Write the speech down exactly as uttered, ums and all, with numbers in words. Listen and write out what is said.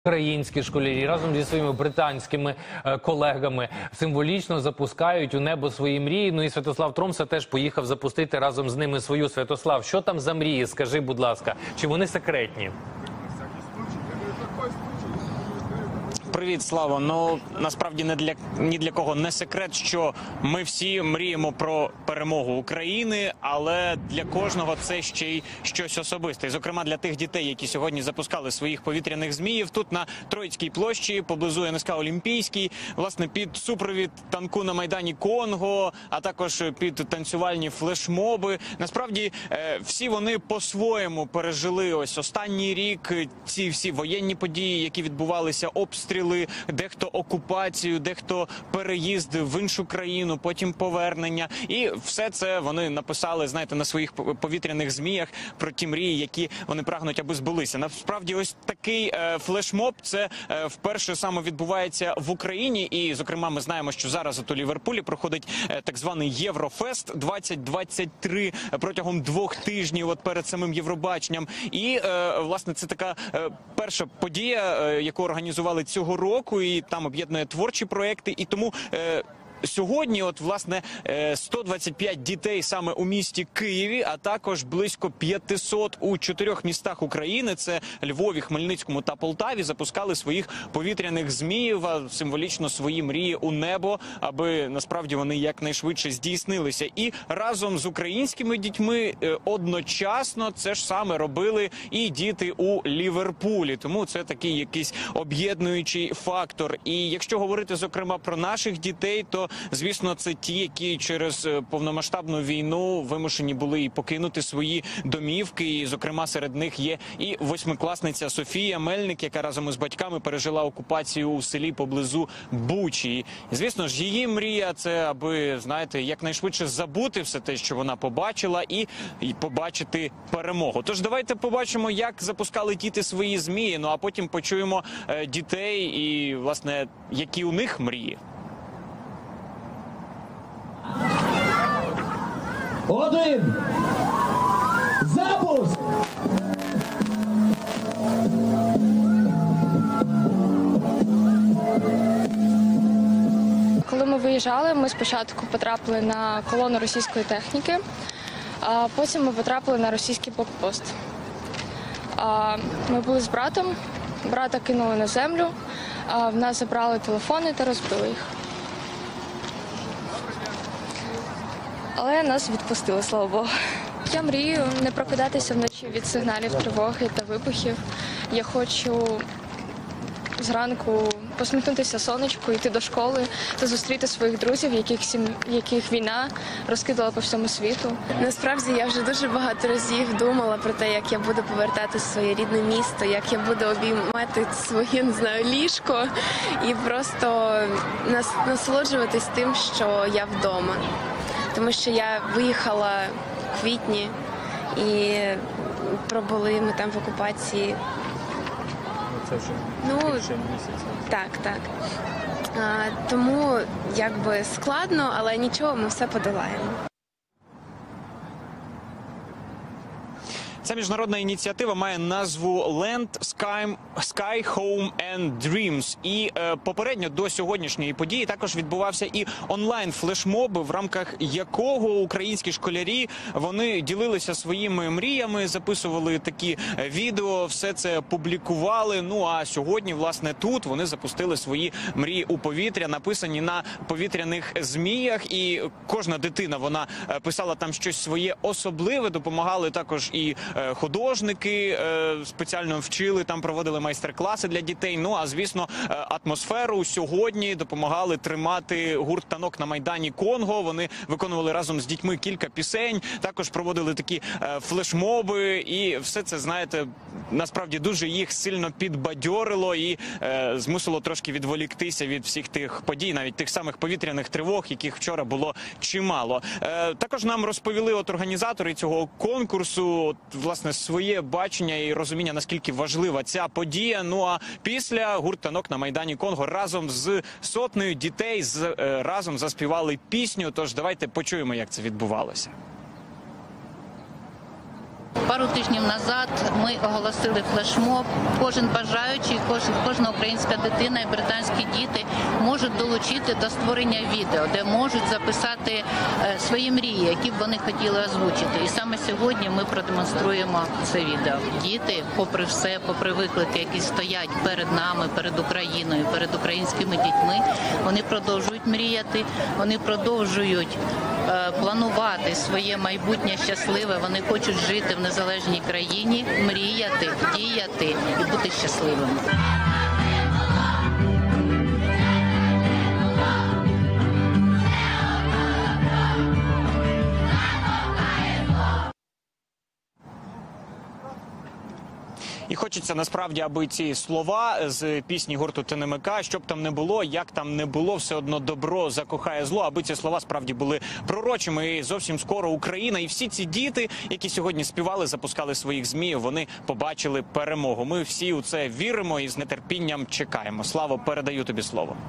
Українські школярі разом зі своїми британськими е, колегами символічно запускають у небо свої мрії. Ну і Святослав Тромса теж поїхав запустити разом з ними свою. Святослав, що там за мрії? Скажи, будь ласка, чи вони секретні? Привіт, Слава. Ну, насправді не для, ні для кого не секрет, що ми всі мріємо про перемогу України, але для кожного це ще й щось особисте. І, зокрема, для тих дітей, які сьогодні запускали своїх повітряних зміїв, тут на Троїцькій площі, поблизу ен ес ка Олімпійський, власне, під супровід танку на Майдані Конго, а також під танцювальні флешмоби. Насправді, всі вони по-своєму пережили ось останній рік, ці всі воєнні події, які відбувалися, обстріли, дехто окупацію, дехто переїзд в іншу країну, потім повернення. І все це вони написали, знаєте, на своїх повітряних зміях про ті мрії, які вони прагнуть, аби збулися. Насправді, ось такий е, флешмоб, це е, вперше саме відбувається в Україні. І, зокрема, ми знаємо, що зараз от у Ліверпулі проходить е, так званий Єврофест двадцять двадцять три протягом двох тижнів, от перед самим Євробаченням. І, е, власне, це така е, перша подія, е, яку організували цього року, і там об'єднує творчі проекти, і тому е, сьогодні, от, власне, сто двадцять п'ять дітей саме у місті Києві, а також близько п'ятсот у чотирьох містах України, це Львові, Хмельницькому та Полтаві, запускали своїх повітряних зміїв, символічно свої мрії у небо, аби, насправді, вони якнайшвидше здійснилися. І разом з українськими дітьми одночасно це ж саме робили і діти у Ліверпулі. Тому це такий якийсь об'єднуючий фактор. І якщо говорити, зокрема, про наших дітей, то звісно, це ті, які через повномасштабну війну вимушені були і покинути свої домівки. І, зокрема, серед них є і восьмикласниця Софія Мельник, яка разом із батьками пережила окупацію у селі поблизу Бучі. І, звісно ж, її мрія – це, аби, знаєте, якнайшвидше забути все те, що вона побачила, і, і побачити перемогу. Тож давайте побачимо, як запускали діти свої змії, ну а потім почуємо е, дітей і, власне, які у них мрії. Один. Запуск! Коли ми виїжджали, ми спочатку потрапили на колону російської техніки, а потім ми потрапили на російський блокпост. Ми були з братом, брата кинули на землю, в нас забрали телефони та розбили їх. Але нас відпустили, слава Богу. Я мрію не прокидатися вночі від сигналів тривоги та вибухів. Я хочу зранку посміхнутися сонечку, йти до школи та зустріти своїх друзів, яких, яких війна розкидала по всьому світу. Насправді я вже дуже багато разів думала про те, як я буду повертатися в своє рідне місто, як я буду обіймати своє, не знаю, ліжко і просто нас, насолоджуватись тим, що я вдома. Тому що я виїхала в квітні і пробули ми там в окупації. Це вже ну, більше місяця. Так, так. А, тому якби складно, але нічого, ми все подолаємо. Ця міжнародна ініціатива має назву Land, Sky, Sky, Home and Dreams. І е, попередньо до сьогоднішньої події також відбувався і онлайн-флешмоб, в рамках якого українські школярі, вони ділилися своїми мріями, записували такі відео, все це публікували. Ну а сьогодні, власне, тут вони запустили свої мрії у повітря, написані на повітряних зміях. І кожна дитина, вона писала там щось своє особливе, допомагали також і художники, спеціально вчили, там проводили майстер-класи для дітей. Ну, а, звісно, атмосферу сьогодні допомагали тримати гурт «Танок на Майдані Конго». Вони виконували разом з дітьми кілька пісень, також проводили такі флешмоби. І все це, знаєте, насправді дуже їх сильно підбадьорило і е, змусило трошки відволіктися від всіх тих подій, навіть тих самих повітряних тривог, яких вчора було чимало. Е, також нам розповіли от організатори цього конкурсу, от, власне, своє бачення і розуміння, наскільки важлива ця подія. Ну а після гурт «Танок на Майдані Конго» разом з сотнею дітей з, е, разом заспівали пісню. Тож давайте почуємо, як це відбувалося. Пару тижнів назад ми оголосили флешмоб. Кожен бажаючий, кожен, кожна українська дитина і британські діти можуть долучити до створення відео, де можуть записати е, свої мрії, які б вони хотіли озвучити. І саме сьогодні ми продемонструємо це відео. Діти, попри все, попри виклики, які стоять перед нами, перед Україною, перед українськими дітьми, вони продовжують мріяти, вони продовжують е, планувати своє майбутнє щасливе. Вони хочуть жити в незалежній країні, мріяти, діяти і бути щасливими. І хочеться насправді, аби ці слова з пісні гурту ТНМК, щоб там не було, як там не було, все одно добро закохає зло, аби ці слова справді були пророчими. І зовсім скоро Україна і всі ці діти, які сьогодні співали, запускали своїх зміїв, вони побачили перемогу. Ми всі у це віримо і з нетерпінням чекаємо. Слава, передаю тобі слово.